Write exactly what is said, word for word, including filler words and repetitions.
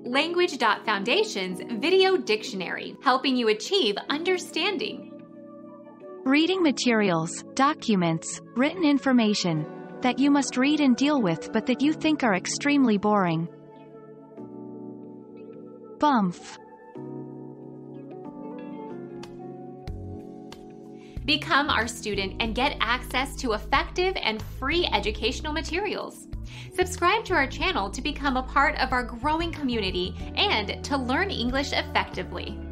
Language Foundation's Video Dictionary, helping you achieve understanding. Reading materials, documents, written information that you must read and deal with but that you think are extremely boring. Bumf. Become our student and get access to effective and free educational materials. Subscribe to our channel to become a part of our growing community and to learn English effectively.